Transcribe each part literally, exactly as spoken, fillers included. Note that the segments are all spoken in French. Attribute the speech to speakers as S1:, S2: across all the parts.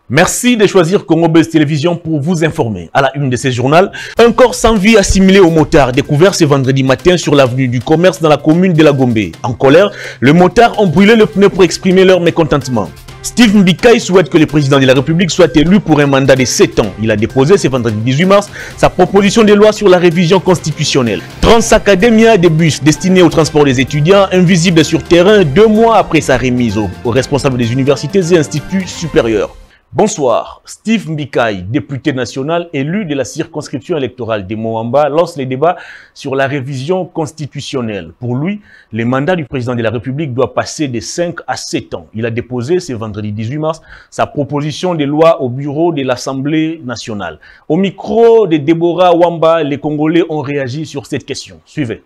S1: Merci de choisir Congo Buzz Télévision pour vous informer. À la une de ce journal, un corps sans vie assimilé au motard découvert ce vendredi matin sur l'avenue du Commerce dans la commune de la Gombe. En colère, les motards ont brûlé le pneu pour exprimer leur mécontentement. Steve Mbikaï souhaite que le président de la République soit élu pour un mandat de sept ans. Il a déposé ce vendredi dix-huit mars sa proposition de loi sur la révision constitutionnelle. Transacademia, des bus destinés au transport des étudiants, invisibles sur terrain deux mois après sa remise aux, aux responsables des universités et instituts supérieurs. Bonsoir. Steve Mbikaï, député national élu de la circonscription électorale de Moamba, lance les débats sur la révision constitutionnelle. Pour lui, le mandat du président de la République doit passer de cinq à sept ans. Il a déposé ce vendredi dix-huit mars sa proposition de loi au bureau de l'Assemblée nationale. Au micro de Deborah Wamba, les Congolais ont réagi sur cette question. Suivez.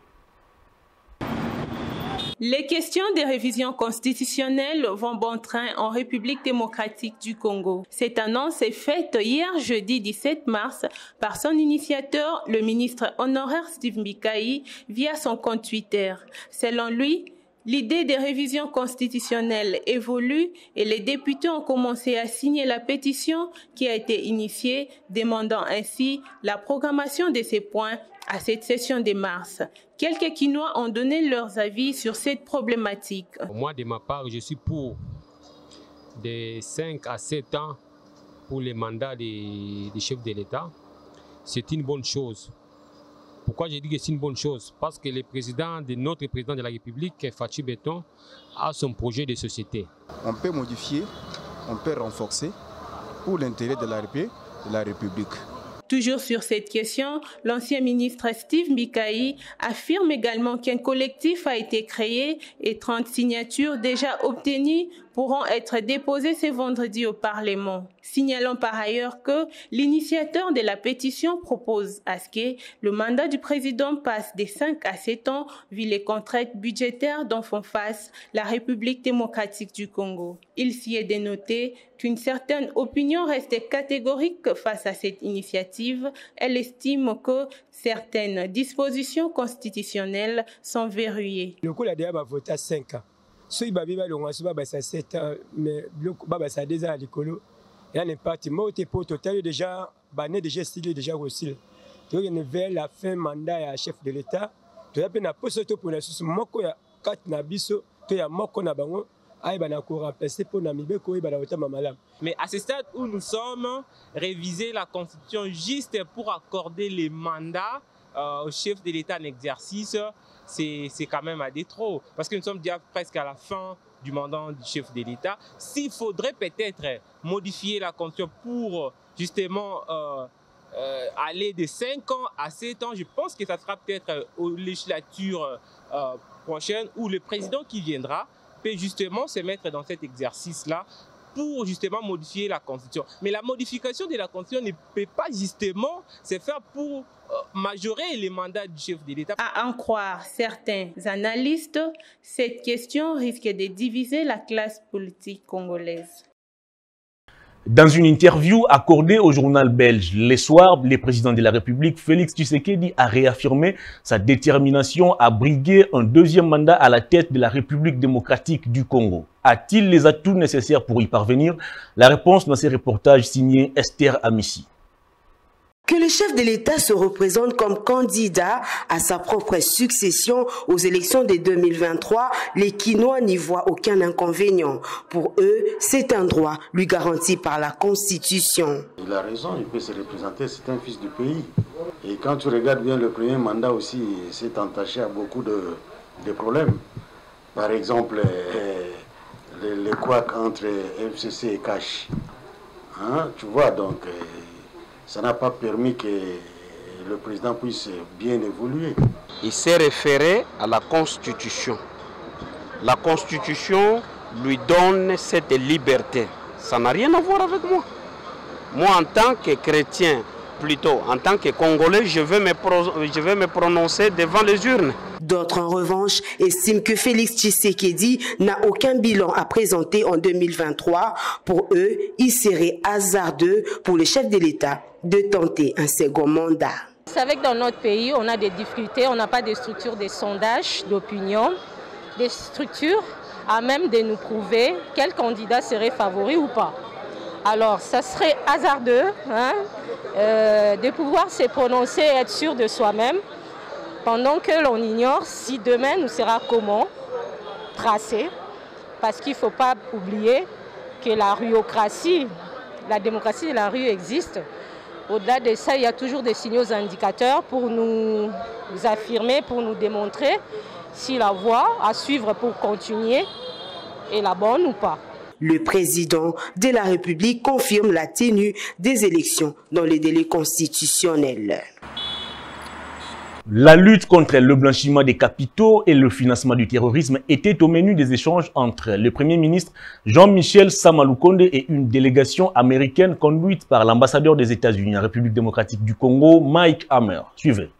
S2: Les questions des révisions constitutionnelles vont bon train en République démocratique du Congo. Cette annonce est faite hier jeudi dix-sept mars par son initiateur, le ministre honoraire Steve Mbikaï, via son compte Twitter. Selon lui, l'idée des révisions constitutionnelles évolue et les députés ont commencé à signer la pétition qui a été initiée, demandant ainsi la programmation de ces points à cette session de mars. Quelques Quinois ont donné leurs avis sur cette problématique.
S3: Moi, de ma part, je suis pour de cinq à sept ans pour les mandats des, des chefs de l'État. C'est une bonne chose. Pourquoi je dis que c'est une bonne chose? Parce que le président de notre président de la République, Fatou Beton, a son projet de société.
S4: On peut modifier, on peut renforcer pour l'intérêt de la République.
S2: Toujours sur cette question, l'ancien ministre Steve Mbikaï affirme également qu'un collectif a été créé et trente signatures déjà obtenues pourront être déposées ce vendredi au Parlement. Signalons par ailleurs que l'initiateur de la pétition propose à ce que le mandat du président passe de cinq à sept ans vu les contraintes budgétaires dont font face la République démocratique du Congo. Il s'y est dénoté qu'une certaine opinion reste catégorique face à cette initiative. Elle estime que certaines dispositions constitutionnelles sont verrouillées.
S5: Le coup, la D A va voter à cinq ans. Ceux qui va sept ans, mais ça deux ans à l'écolo. Il y a un impact. Moi, au pour total, déjà, bané déjà stylé, déjà aussi. Donc, il y a vers la fin mandat à chef de l'État. Tu as bien la poste pour la sous. Moi, il y a quatre nabiso, tu as moi qu'on a bango.
S6: Mais à ce stade où nous sommes, réviser la Constitution juste pour accorder les mandats euh, au chef de l'État en exercice, c'est quand même à des trop. Parce que nous sommes déjà presque à la fin du mandat du chef de l'État. S'il faudrait peut-être modifier la Constitution pour justement euh, euh, aller de cinq ans à sept ans, je pense que ça sera peut-être aux législatures euh, prochaines où le président qui viendra peut justement se mettre dans cet exercice-là pour justement modifier la Constitution. Mais la modification de la Constitution ne peut pas justement se faire pour euh, majorer les mandats du chef de l'État.
S2: À en croire certains analystes, cette question risque de diviser la classe politique congolaise.
S1: Dans une interview accordée au journal belge Le Soir, le président de la République, Félix Tshisekedi, a réaffirmé sa détermination à briguer un deuxième mandat à la tête de la République démocratique du Congo. A-t-il les atouts nécessaires pour y parvenir? La réponse dans ces reportages signés Esther Amissi.
S7: Que le chef de l'État se représente comme candidat à sa propre succession aux élections de deux mille vingt-trois, les Quinois n'y voient aucun inconvénient. Pour eux, c'est un droit lui garanti par la Constitution.
S8: Il a raison, il peut se représenter, c'est un fils du pays. Et quand tu regardes bien le premier mandat aussi, c'est entaché à beaucoup de, de problèmes. Par exemple, les, les couacs entre F C C et Cash. Hein, tu vois, donc... ça n'a pas permis que le président puisse bien évoluer.
S9: Il s'est référé à la Constitution. La Constitution lui donne cette liberté. Ça n'a rien à voir avec moi. Moi, en tant que chrétien, plutôt en tant que Congolais, je vais me, pro je vais me prononcer devant les urnes.
S7: D'autres, en revanche, estiment que Félix Tshisekedi n'a aucun bilan à présenter en deux mille vingt-trois. Pour eux, il serait hasardeux pour le chef de l'État de tenter un second mandat.
S10: Vous savez que dans notre pays, on a des difficultés, on n'a pas de structure de sondage, d'opinion, des structures à même de nous prouver quel candidat serait favori ou pas. Alors, ça serait hasardeux hein, euh, de pouvoir se prononcer et être sûr de soi-même, pendant que l'on ignore si demain nous sera comment tracé, parce qu'il ne faut pas oublier que la ruocratie, la démocratie de la rue existe. Au-delà de ça, il y a toujours des signaux indicateurs pour nous affirmer, pour nous démontrer si la voie à suivre pour continuer est la bonne ou pas.
S7: Le président de la République confirme la tenue des élections dans les délais constitutionnels.
S1: La lutte contre le blanchiment des capitaux et le financement du terrorisme était au menu des échanges entre le Premier ministre Jean-Michel Sama Lukonde et une délégation américaine conduite par l'ambassadeur des États-Unis en République démocratique du Congo, Mike Hammer. Suivez.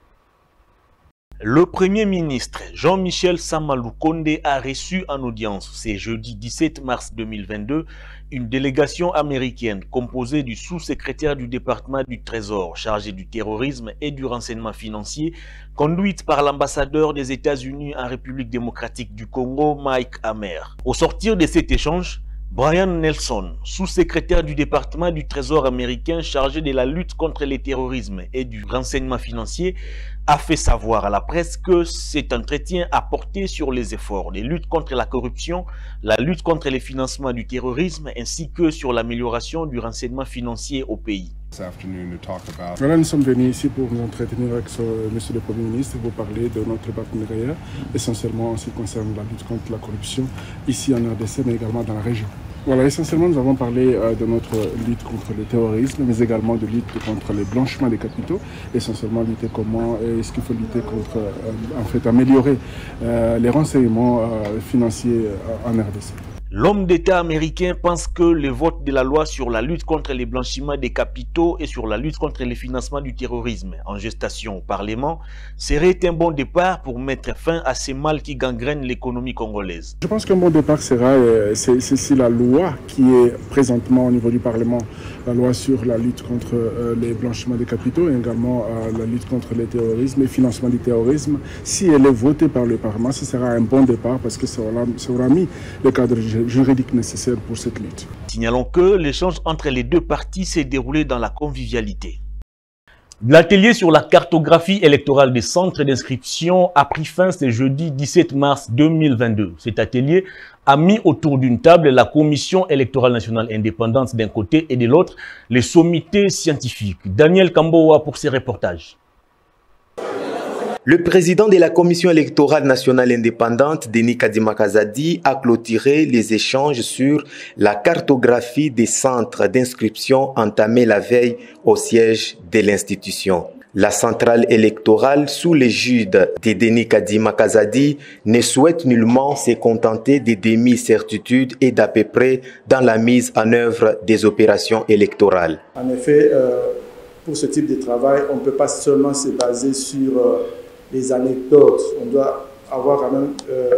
S1: Le Premier ministre Jean-Michel Sama Lukonde a reçu en audience ce jeudi dix-sept mars deux mille vingt-deux une délégation américaine composée du sous-secrétaire du département du Trésor chargé du terrorisme et du renseignement financier, conduite par l'ambassadeur des États-Unis en République démocratique du Congo, Mike Hammer. Au sortir de cet échange, Brian Nelson, sous-secrétaire du département du Trésor américain chargé de la lutte contre le terrorisme et du renseignement financier, a fait savoir à la presse que cet entretien a porté sur les efforts de lutte contre la corruption, la lutte contre le financement du terrorisme ainsi que sur l'amélioration du renseignement financier au pays.
S11: Voilà, nous sommes venus ici pour nous entretenir avec ce, Monsieur le Premier ministre, pour parler de notre partenariat, essentiellement en ce qui concerne la lutte contre la corruption, ici en R D C, mais également dans la région. Voilà, essentiellement, nous avons parlé euh, de notre lutte contre le terrorisme, mais également de lutte contre le blanchiment des capitaux. Essentiellement, lutter comment est-ce qu'il faut lutter contre, euh, en fait, améliorer euh, les renseignements euh, financiers euh, en R D C.
S1: L'homme d'État américain pense que le vote de la loi sur la lutte contre le blanchiment des capitaux et sur la lutte contre le financement du terrorisme en gestation au Parlement serait un bon départ pour mettre fin à ces mâles qui gangrènent l'économie congolaise.
S11: Je pense qu'un bon départ sera, euh, c'est la loi qui est présentement au niveau du Parlement, la loi sur la lutte contre euh, les blanchiments des capitaux et également euh, la lutte contre le terrorisme et le financement du terrorisme. Si elle est votée par le Parlement, ce sera un bon départ parce que ça aura, ça aura mis le cadre juridique nécessaire pour cette lutte.
S1: Signalons que l'échange entre les deux parties s'est déroulé dans la convivialité. L'atelier sur la cartographie électorale des centres d'inscription a pris fin ce jeudi dix-sept mars deux mille vingt-deux. Cet atelier a mis autour d'une table la Commission électorale nationale indépendante d'un côté et de l'autre les sommités scientifiques. Daniel Kambowa pour ses reportages.
S12: Le président de la Commission électorale nationale indépendante, Denis Kadima Kazadi, a clôturé les échanges sur la cartographie des centres d'inscription entamés la veille au siège de l'institution. La centrale électorale, sous l'égide de Denis Kadima Kazadi, ne souhaite nullement se contenter des demi-certitudes et d'à peu près dans la mise en œuvre des opérations électorales.
S13: En effet, euh, pour ce type de travail, on ne peut pas seulement se baser sur euh, les anecdotes. On doit avoir quand même euh,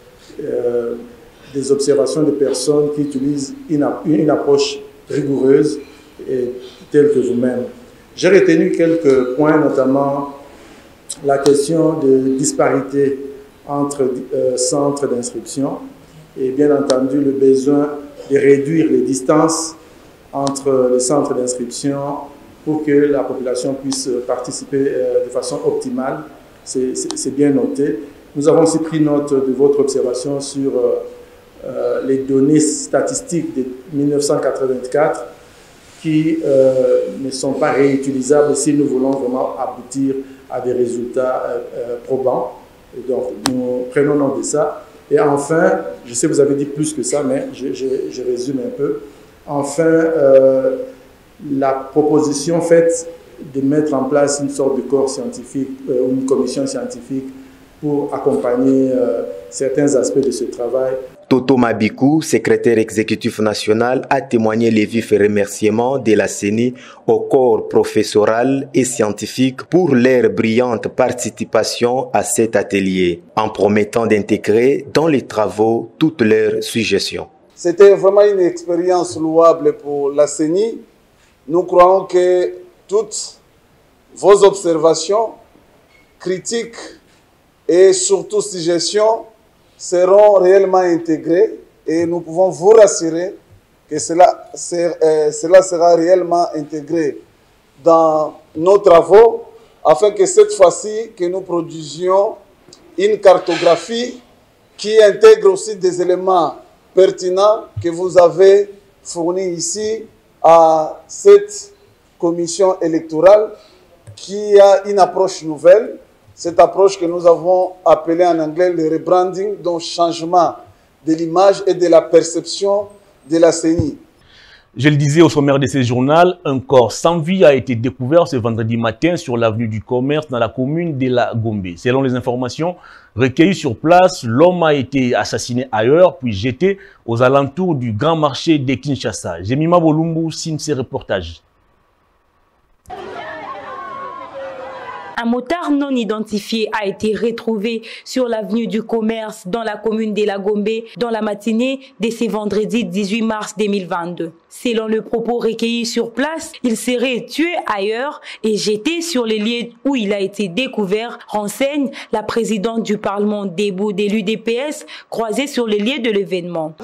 S13: euh, des observations de personnes qui utilisent une, une approche rigoureuse et telle que vous-même. J'ai retenu quelques points, notamment la question de disparité entre euh, centres d'inscription et bien entendu le besoin de réduire les distances entre les centres d'inscription pour que la population puisse participer euh, de façon optimale. C'est bien noté. Nous avons aussi pris note de votre observation sur euh, euh, les données statistiques de mille neuf cent quatre-vingt-quatre qui euh, ne sont pas réutilisables si nous voulons vraiment aboutir à des résultats euh, euh, probants. Et donc, nous prenons note de ça. Et enfin, je sais que vous avez dit plus que ça, mais je, je, je résume un peu. Enfin, euh, la proposition faite de mettre en place une sorte de corps scientifique ou euh, une commission scientifique pour accompagner euh, certains aspects de ce travail.
S12: Toto Mabikou, secrétaire exécutif national, a témoigné les vifs remerciements de la C E N I au corps professoral et scientifique pour leur brillante participation à cet atelier, en promettant d'intégrer dans les travaux toutes leurs suggestions.
S14: C'était vraiment une expérience louable pour la C E N I. Nous croyons que toutes vos observations, critiques et surtout suggestions seront réellement intégrées et nous pouvons vous rassurer que cela, euh, cela sera réellement intégré dans nos travaux, afin que cette fois-ci, que nous produisions une cartographie qui intègre aussi des éléments pertinents que vous avez fournis ici à cette commission électorale qui a une approche nouvelle, cette approche que nous avons appelée en anglais le rebranding, donc changement de l'image et de la perception de la C E N I.
S1: Je le disais au sommaire de ce journal, un corps sans vie a été découvert ce vendredi matin sur l'avenue du Commerce dans la commune de la Gombe. Selon les informations recueillies sur place, l'homme a été assassiné ailleurs puis jeté aux alentours du grand marché de Kinshasa. Jemima Bolumbu signe ce reportage.
S15: Un motard non identifié a été retrouvé sur l'avenue du Commerce dans la commune de la Gombe dans la matinée de ce vendredi dix-huit mars deux mille vingt-deux. Selon le propos recueilli sur place, il serait tué ailleurs et jeté sur les lieux où il a été découvert, renseigne la présidente du Parlement debout de l'U D P S croisée sur les lieux de l'événement.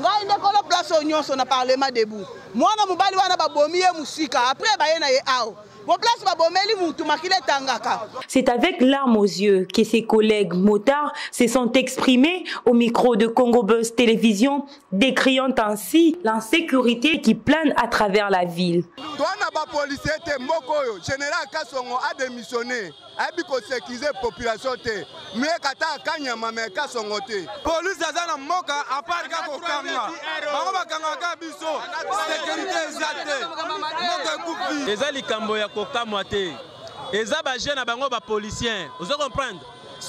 S15: C'est avec larmes aux yeux que ses collègues motards se sont exprimés au micro de Congo Buzz Télévision, décriant ainsi l'insécurité qui plane à travers la ville.
S16: Général Kassongo a démissionné. Il faut sécuriser la population. Mais police azana moka à part ko kanga. Bango bakanga biso sécurité exacte. Moka
S6: eza likambo ya kokamwa te. Eza ba jeune bango ba policiens. Vous comprenez?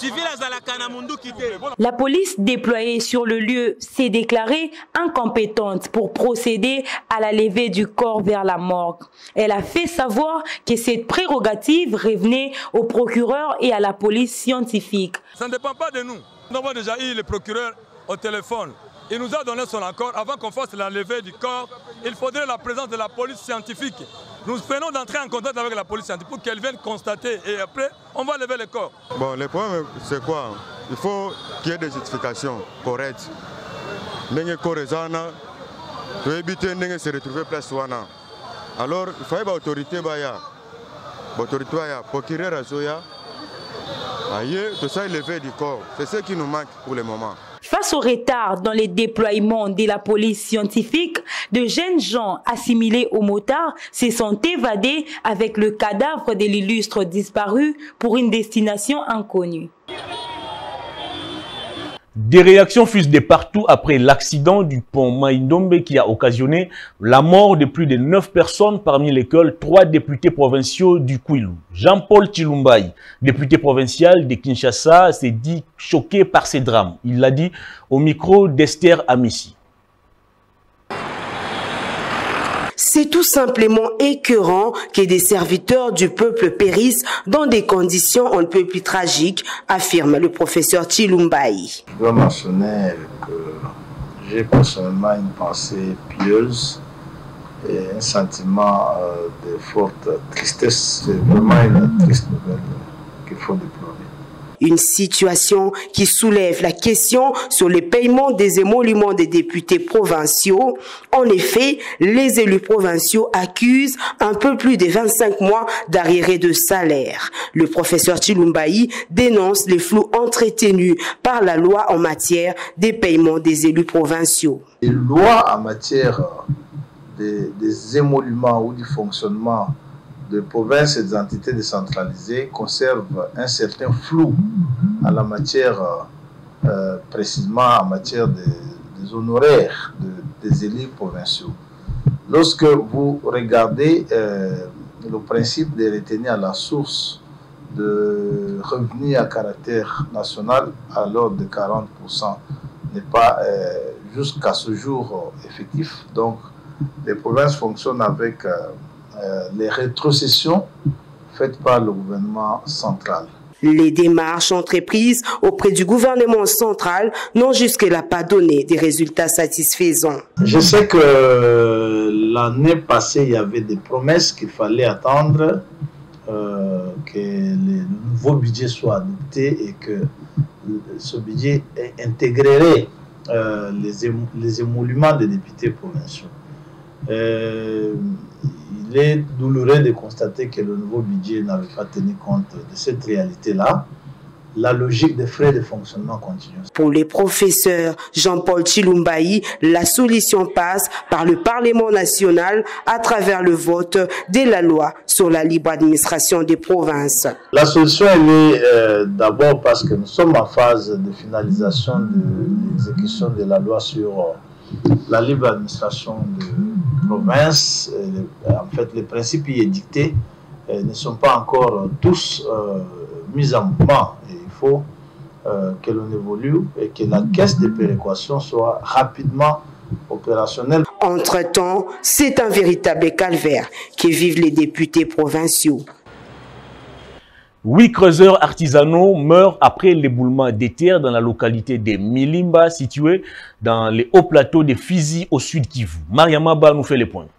S15: La police déployée sur le lieu s'est déclarée incompétente pour procéder à la levée du corps vers la morgue. Elle a fait savoir que cette prérogative revenait au procureur et à la police scientifique.
S16: Ça ne dépend pas de nous. Nous avons déjà eu le procureur au téléphone. Il nous a donné son accord. Avant qu'on fasse la levée du corps, il faudrait la présence de la police scientifique. Nous venons d'entrer en contact avec la police scientifique pour qu'elle vienne constater et après, on va lever le corps.
S17: Bon, le problème, c'est quoi? Il faut qu'il y ait des justifications correctes. N'engé Korezana, pour éviter de se retrouver place Wana. Alors, il faut que l'autorité Baya, l'autorité Baya, procureur Azoya, aïe, tout ça est levé du corps. C'est ce qui nous manque pour le moment.
S15: Face au retard dans les déploiements de la police scientifique, de jeunes gens assimilés aux motards se sont évadés avec le cadavre de l'illustre disparu pour une destination inconnue.
S1: Des réactions fusent de partout après l'accident du pont Maïndombe qui a occasionné la mort de plus de neuf personnes, parmi lesquelles trois députés provinciaux du Kwilu. Jean-Paul Chilumbaï, député provincial de Kinshasa, s'est dit choqué par ces drames. Il l'a dit au micro d'Esther Amissi.
S7: C'est tout simplement écœurant que des serviteurs du peuple périssent dans des conditions on ne peut plus tragiques, affirme le professeur Chilumbaï.
S18: Je dois mentionner que j'ai personnellement une pensée pieuse et un sentiment de forte tristesse. C'est vraiment une triste nouvelle qu'il faut déplorer.
S7: Une situation qui soulève la question sur les paiements des émoluments des députés provinciaux. En effet, les élus provinciaux accusent un peu plus de vingt-cinq mois d'arriérés de salaire. Le professeur Chilumbaï dénonce les flous entretenus par la loi en matière des paiements des élus provinciaux.
S18: Les lois en matière des, des émoluments ou du fonctionnement de provinces et des entités décentralisées conservent un certain flou en la matière, euh, précisément en matière des, des honoraires de, des élus provinciaux. Lorsque vous regardez euh, le principe de retenir à la source de revenus à caractère national à l'ordre de quarante pour cent n'est pas euh, jusqu'à ce jour euh, effectif, donc les provinces fonctionnent avec euh, Euh, les rétrocessions faites par le gouvernement central.
S7: Les démarches entreprises auprès du gouvernement central n'ont jusque-là pas donné des résultats satisfaisants.
S18: Je sais que l'année passée, il y avait des promesses qu'il fallait attendre, euh, que le nouveau budget soit adopté et que ce budget intégrerait euh, les, émoluments des députés provinciaux. Euh, il est douloureux de constater que le nouveau budget n'avait pas tenu compte de cette réalité-là. La logique des frais de fonctionnement continue.
S7: Pour les professeurs Jean-Paul Chilumbaï, la solution passe par le Parlement national à travers le vote de la loi sur la libre administration des provinces.
S18: La solution est née euh, d'abord parce que nous sommes en phase de finalisation de l'exécution de la loi sur euh, la libre administration des provinces. Euh, en fait, les principes y édictés euh, ne sont pas encore tous euh, mis en mouvement. Et il faut euh, que l'on évolue et que la caisse de péréquation soit rapidement opérationnelle.
S7: Entre-temps, c'est un véritable calvaire que vivent les députés provinciaux.
S1: Huit creuseurs artisanaux meurent après l'éboulement des terres dans la localité de Milimba, située dans les hauts plateaux de Fizi au sud Kivu. Mariama Ba nous fait les points.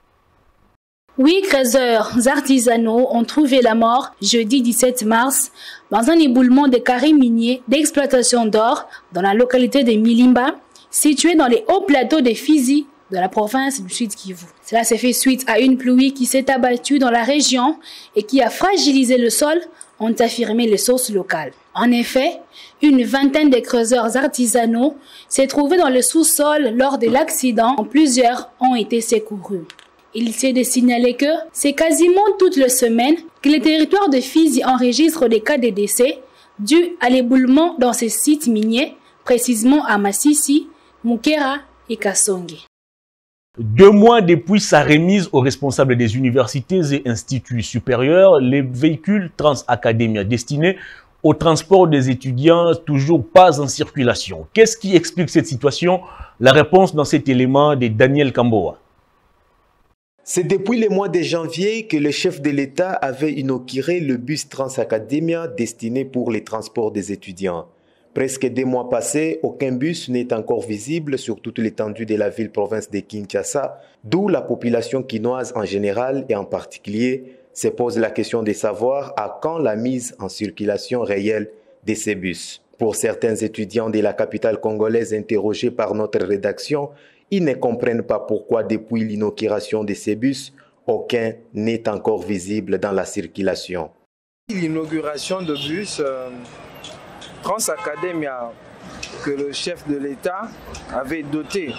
S19: Huit creuseurs artisanaux ont trouvé la mort jeudi dix-sept mars dans un éboulement de carrés miniers d'exploitation d'or dans la localité de Milimba, située dans les hauts plateaux de Fizi de la province du Sud Kivu. Cela s'est fait suite à une pluie qui s'est abattue dans la région et qui a fragilisé le sol, ont affirmé les sources locales. En effet, une vingtaine de creuseurs artisanaux s'est trouvée dans le sous-sol lors de l'accident, dont plusieurs ont été secourus. Il s'est de signaler que c'est quasiment toutes les semaines que le territoire de Fizi enregistre des cas de décès dus à l'éboulement dans ces sites miniers, précisément à Massissi, Mukera et Kassonge.
S1: Deux mois depuis sa remise aux responsables des universités et instituts supérieurs, les véhicules Transacademia destinés au transport des étudiants toujours pas en circulation. Qu'est-ce qui explique cette situation? La réponse dans cet élément de Daniel Kamboa.
S12: C'est depuis le mois de janvier que le chef de l'État avait inauguré le bus Transacademia destiné pour les transports des étudiants. Presque deux mois passés, aucun bus n'est encore visible sur toute l'étendue de la ville-province de Kinshasa, d'où la population quinoise en général et en particulier se pose la question de savoir à quand la mise en circulation réelle de ces bus. Pour certains étudiants de la capitale congolaise interrogés par notre rédaction, ils ne comprennent pas pourquoi depuis l'inauguration de ces bus, aucun n'est encore visible dans la circulation.
S20: L'inauguration de bus euh, Transacademia que le chef de l'État avait doté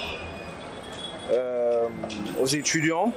S20: euh, aux étudiants,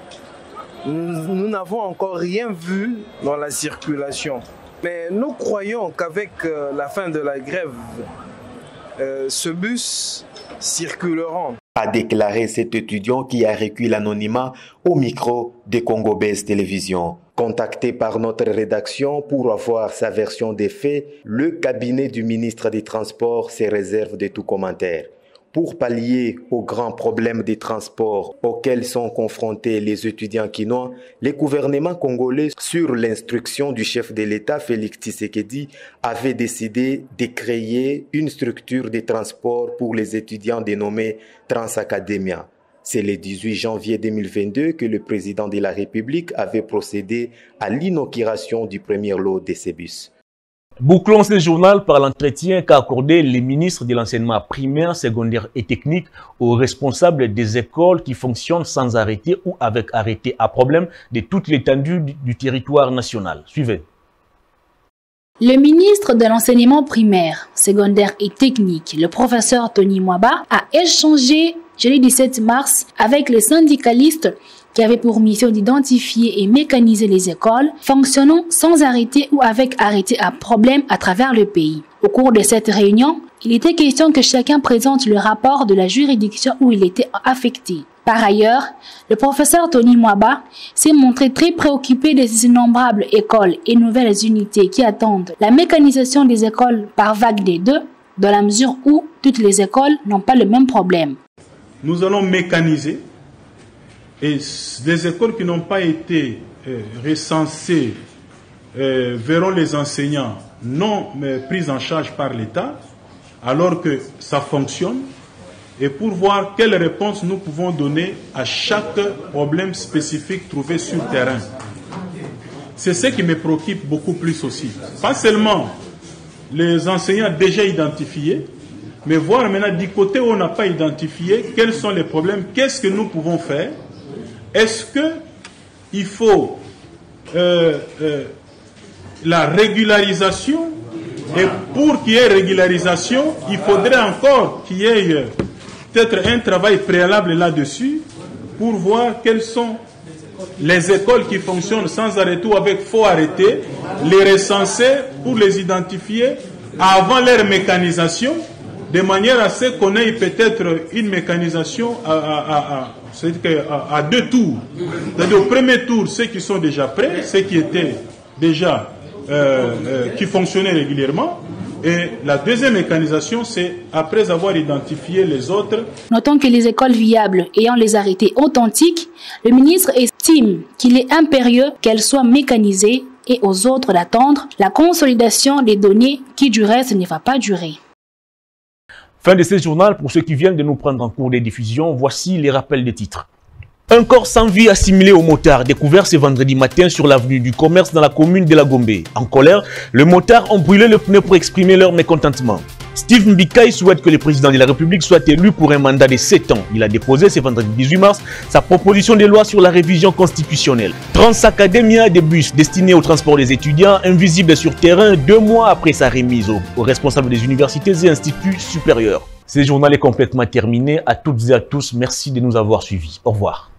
S20: nous n'avons encore rien vu dans la circulation. Mais nous croyons qu'avec euh, la fin de la grève, euh, ce bus circuleront.
S12: A déclaré cet étudiant qui a recueilli l'anonymat au micro de Congo Base Télévision. Contacté par notre rédaction pour avoir sa version des faits, le cabinet du ministre des Transports se réserve de tout commentaire. Pour pallier aux grands problèmes des transports auxquels sont confrontés les étudiants quinois, le gouvernement congolais, sur l'instruction du chef de l'État Félix Tshisekedi, avait décidé de créer une structure de transport pour les étudiants dénommée Transacademia. C'est le dix-huit janvier deux mille vingt-deux que le président de la République avait procédé à l'inauguration du premier lot de ces bus.
S1: Bouclons ce journal par l'entretien qu'a accordé le ministre de l'enseignement primaire, secondaire et technique aux responsables des écoles qui fonctionnent sans arrêté ou avec arrêté à problème de toute l'étendue du, du territoire national. Suivez.
S19: Le ministre de l'enseignement primaire, secondaire et technique, le professeur Tony Mwaba, a échangé jeudi dix-sept mars avec les syndicalistes qui avait pour mission d'identifier et mécaniser les écoles fonctionnant sans arrêté ou avec arrêté à problème à travers le pays. Au cours de cette réunion, il était question que chacun présente le rapport de la juridiction où il était affecté. Par ailleurs, le professeur Tony Mwaba s'est montré très préoccupé des innombrables écoles et nouvelles unités qui attendent la mécanisation des écoles par vague des deux, dans la mesure où toutes les écoles n'ont pas le même problème.
S21: Nous allons mécaniser. Et les écoles qui n'ont pas été euh, recensées euh, verront les enseignants non mais pris en charge par l'État, alors que ça fonctionne, et pour voir quelle réponse nous pouvons donner à chaque problème spécifique trouvé sur le terrain. C'est ce qui me préoccupe beaucoup plus aussi. Pas seulement les enseignants déjà identifiés, mais voir maintenant du côté où on n'a pas identifié quels sont les problèmes, qu'est-ce que nous pouvons faire. Est-ce qu'il faut euh, euh, la régularisation, et pour qu'il y ait régularisation, il faudrait encore qu'il y ait peut-être un travail préalable là-dessus pour voir quelles sont les écoles qui fonctionnent sans arrêter ou avec faux arrêté, les recenser pour les identifier avant leur mécanisation, de manière à ce qu'on ait peut-être une mécanisation à, à, à, à, à deux tours. C'est-à-dire au premier tour, ceux qui sont déjà prêts, ceux qui étaient déjà, euh, euh, qui fonctionnaient régulièrement, et la deuxième mécanisation, c'est après avoir identifié les autres.
S19: Notons que les écoles viables ayant les arrêtés authentiques, le ministre estime qu'il est impérieux qu'elles soient mécanisées et aux autres d'attendre la consolidation des données qui du reste ne va pas durer.
S1: Fin de ce journal. Pour ceux qui viennent de nous prendre en cours des diffusions, voici les rappels des titres. Un corps sans vie assimilé au motard découvert ce vendredi matin sur l'avenue du Commerce dans la commune de la Gombe. En colère, les motards ont brûlé le pneu pour exprimer leur mécontentement. Steve Mbikaï souhaite que le président de la République soit élu pour un mandat de sept ans. Il a déposé ce vendredi dix-huit mars sa proposition de loi sur la révision constitutionnelle. Transacademia, des bus destinés au transport des étudiants, invisibles sur terrain deux mois après sa remise aux, aux responsables des universités et instituts supérieurs. Ce journal est complètement terminé. À toutes et à tous, merci de nous avoir suivis. Au revoir.